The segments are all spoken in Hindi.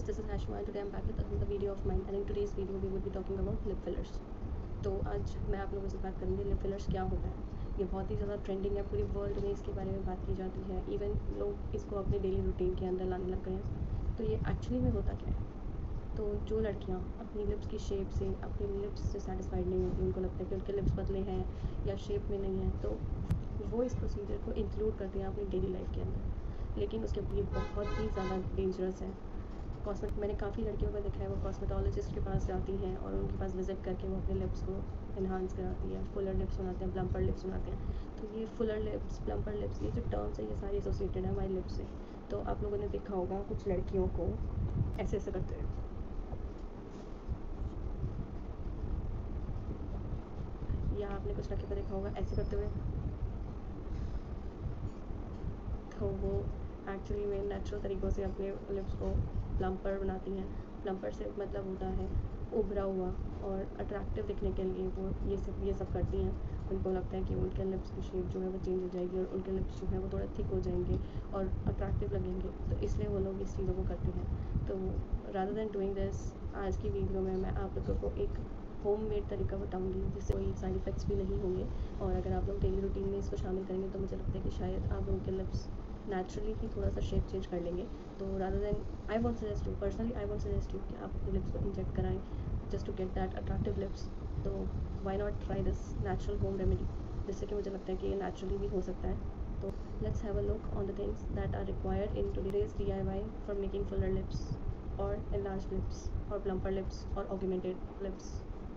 this is Hashma and today I'm back with another video of mine, and in today's video we will be talking about lip fillers. तो आज मैं आप लोगों से बात करूँगी लिप फिलर्स क्या होता है। ये बहुत ही ज़्यादा ट्रेंडिंग है, पूरी वर्ल्ड में इसके बारे में बात की जाती है, इवन लोग इसको अपने डेली रूटीन के अंदर लाने लग गए हैं। तो ये एक्चुअली में होता क्या है? तो जो लड़कियाँ अपनी लिप्स की शेप से, अपनी लिप्स से सेटिस्फाइड नहीं होती, उनको लगता है कि उनके लिप्स पतले हैं या शेप में नहीं है, तो वो इस प्रोसीजर को इंक्लूड करते हैं अपनी डेली लाइफ के अंदर। लेकिन उसके ये बहुत ही ज़्यादा डेंजरस है। मैंने काफ़ी लड़कियों को देखा है, वो कॉस्मेटोलॉजिस्ट के पास जाती हैं और उनके पास विज़िट करके वो अपने लिप्स को इन्हांस कराती है, फुलर लिप्स बनाते हैं, प्लम्पर लिप्स बनाते हैं। तो ये फुलर लिप्स, प्लम्पर लिप्स, ये जो टर्म्स है ये सारी एसोसिएटेड है हमारी लिप्स से। तो आप लोगों ने देखा होगा कुछ लड़कियों को ऐसे ऐसे करते हैं, या आपने कुछ लड़के को देखा होगा ऐसे करते हुए। तो वो एक्चुअली में नेचुरल तरीक़ों से अपने लिप्स को प्लम्पर बनाती हैं। प्लम्पर से मतलब होता है उभरा हुआ, और अट्रैक्टिव दिखने के लिए वो ये सब करती हैं। उनको लगता है कि उनके लिप्स की शेप जो है वो चेंज हो जाएगी और उनके लिप्स जो है वो थोड़े थिक हो जाएंगे और अट्रैक्टिव लगेंगे, तो इसलिए वो लोग इस चीज़ों को करती हैं। तो रादर दैन डूइंग दिस, आज की वीडियो में मैं आप लोगों को एक होममेड तरीका बताऊंगी जिससे कोई साइड इफ़ेक्ट्स भी नहीं होंगे, और अगर आप लोग डेली रूटीन में इसको शामिल करेंगे तो मुझे लगता है कि शायद आप लोगों के लिप्स नेचुरली ही थोड़ा सा शेप चेंज कर लेंगे। तो rather than I want suggest you personally, I want suggest you कि आप अपने लिप्स को इंजेक्ट कराएं just to get that attractive lips. तो why not try this natural home remedy, जिससे कि मुझे लगता है कि ये नेचुरली भी हो सकता है। तो let's have a look on the things that are required in today's DIY for making fuller lips और enlarged lips or plumper lips or augmented lips.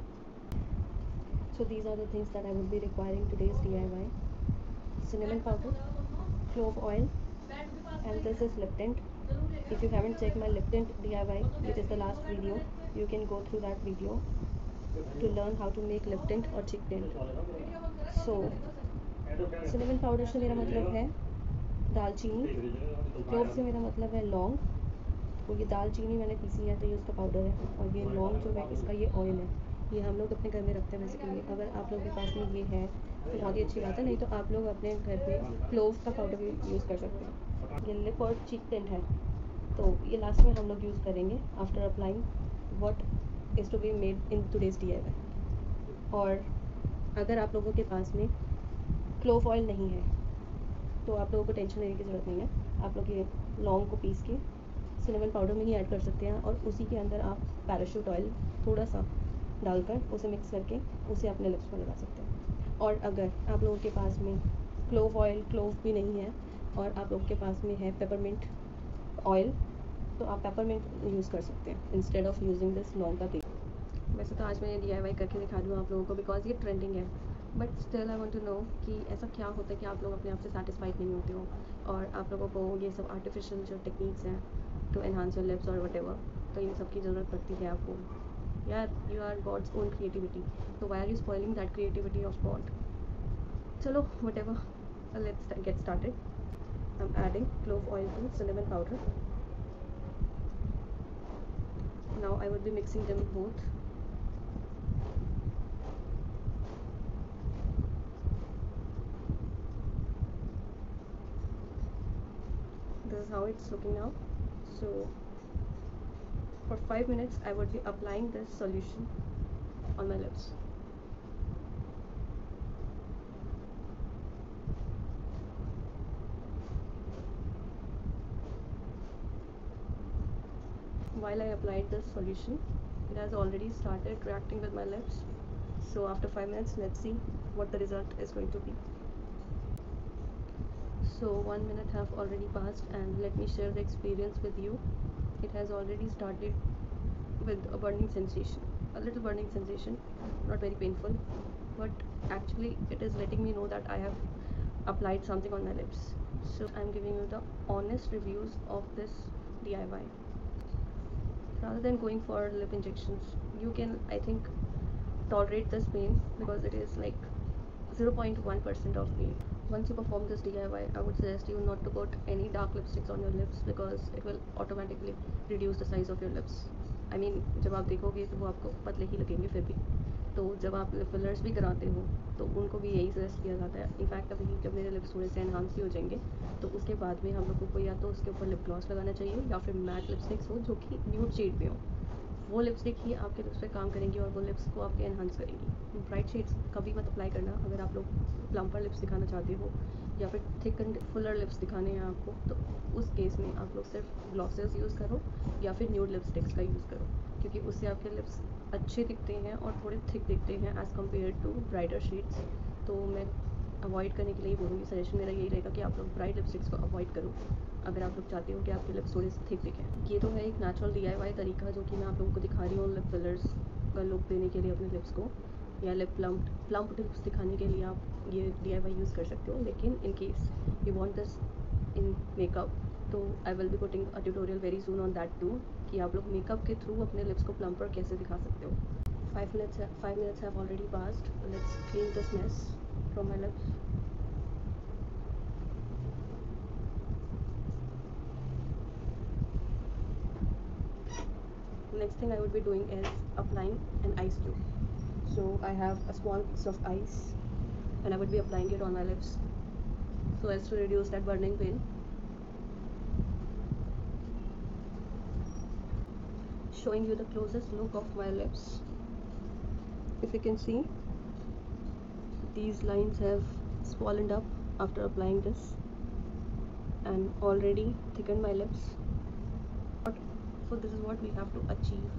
So these are the things that I would be requiring today's DIY: cinnamon powder, clove oil, and this is lip tint. If you haven't checked my lip tint DIY, which is the last video, you can go through that video to learn how to make lip tint or cheek tint. So cinnamon powder से मेरा मतलब है दालचीनी, क्लोव से मेरा मतलब है लौंग, तो ये दालचीनी मैंने पीसी है तो ये उसका पाउडर है, और ये लौंग जो है इसका ये ऑयल है। ये हम लोग अपने घर में रखते हैं बेसिकली। अगर आप लोगों के पास में ये है तो बहुत ही अच्छी बात है, नहीं तो आप लोग अपने घर पे क्लोव का पाउडर भी यूज़ कर सकते हैं। ये लिप और चीक टिंट है, तो ये लास्ट में हम लोग यूज़ करेंगे after applying what is to be made in today's DIY। और अगर आप लोगों के पास में क्लोव ऑयल नहीं है तो आप लोगों को टेंशन लेने की ज़रूरत नहीं है। आप लोग ये लौंग को पीस के सिनेमन पाउडर में ही ऐड कर सकते हैं, और उसी के अंदर आप पैराशूट ऑयल थोड़ा सा डालकर उसे मिक्स करके उसे अपने लिप्स पर लगा सकते हैं। और अगर आप लोगों के पास में क्लोव भी नहीं है और आप लोगों के पास में है पेपरमिंट ऑयल, तो आप पेपरमिंट यूज़ कर सकते हैं इंस्टेड ऑफ यूजिंग दिस लौंग का तेल। वैसे तो आज मैं ये DIY करके दिखा दूँ आप लोगों को, बिकॉज ये ट्रेंडिंग है, but still I want to know कि ऐसा क्या होता है कि आप लोग अपने आप से सेटिस्फाइड नहीं होते हो और आप लोगों को ये सब आर्टिफिशियल जो टेक्निक्स हैं टू एनहांस योर लिप्स और वटेवर, तो इन सब की ज़रूरत पड़ती है आपको। यार, you are God's own creativity, तो why are you spoiling that creativity of God? चलो whatever, let's get started. I am adding clove oil to cinnamon powder. Now I would be mixing them both. This is how it's looking now. So for 5 minutes I would be applying this solution on my lips. While I applied this solution, it has already started reacting with my lips. So after 5 minutes, let's see what the result is going to be. So 1 minute have already passed, and let me share the experience with you. It has already started with a burning sensation, a little burning sensation, not very painful, but actually it is letting me know that I have applied something on my lips. So I'm giving you the honest reviews of this DIY. Rather than going for lip injections, you can, I think, tolerate this pain because it is like 0.1% of pain. Once you perform this DIY, I would suggest you not to put any dark lipsticks on your lips because it will automatically reduce the size of your lips. I mean, जब आप देखोगे तो वो आपको पतले ही लगेंगे फिर भी। तो जब आप लिप फिलर्स भी कराते हो तो उनको भी यही सजेस्ट किया जाता है। इनफैक्ट अभी जब मेरे लिप्स थोड़े से एनहांस भी हो जाएंगे तो उसके बाद में हम लोगों को या तो उसके ऊपर लिप ग्लॉस लगाना चाहिए या फिर मैट लिपस्टिक्स हो जो कि न्यूड शेड में हो। वो लिपस्टिक ही आपके लिप्स पे काम करेंगी और वो लिप्स को आपके एनहांस करेंगी। ब्राइट शेड्स कभी मत अप्लाई करना अगर आप लोग प्लम्पर लिप्स दिखाना चाहते हो या फिर थिक एंड फुलर लिप्स दिखाने हैं आपको, तो उस केस में आप लोग सिर्फ ग्लॉसेस यूज़ करो या फिर न्यूड लिपस्टिक्स का यूज़ करो, क्योंकि उससे आपके लिप्स अच्छे दिखते हैं और थोड़े थिक दिखते हैं as compare to brighter shades. तो मैं अवॉइड करने के लिए बोलूँगी, सजेशन मेरा यही रहेगा कि आप लोग ब्राइट लिपस्टिक्स को अवॉइड करो अगर आप लोग चाहते हो कि आपके लिप्स थोड़े से थिक दिखें। ये तो है एक नेचुरल DIY तरीका जो कि मैं आप लोगों को दिखा रही हूँ लिप फिलर्स का लुक देने के लिए अपने लिप्स को, या लिप प्लम्प लिप्स दिखाने के लिए आप ये DIY यूज़ कर सकते हो। लेकिन in case you want this in makeup, तो I will be putting a tutorial very soon on that too, कि आप लोग मेकअप के थ्रू अपने लिप्स को प्लम्पर कैसे दिखा सकते हो। 5 minutes have already passed. Let's clean this mess from my lips. Next thing I would be doing is applying an ice cube. So I have a small piece of ice and I would be applying it on my lips so as to reduce that burning pain. Showing you the closest look of my lips. If you can see, these lines have swollen up after applying this and already thickened my lips. So this is what we have to achieve,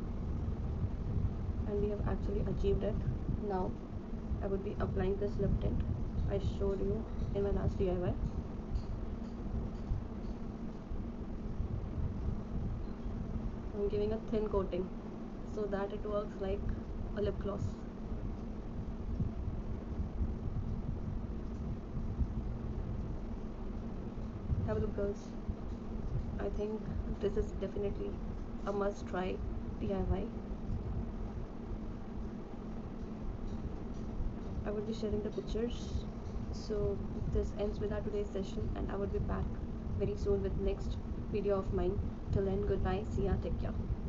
and we have actually achieved it. Now I would be applying this lip tint I showed you in my last DIY. I'm giving a thin coating so that it works like a lip gloss. Have a look, girls. I think this is definitely a must try DIY. I will be sharing the pictures. So this ends with our today's session, and I will be back very soon with next video of mine. Till then, goodbye, see ya, take care.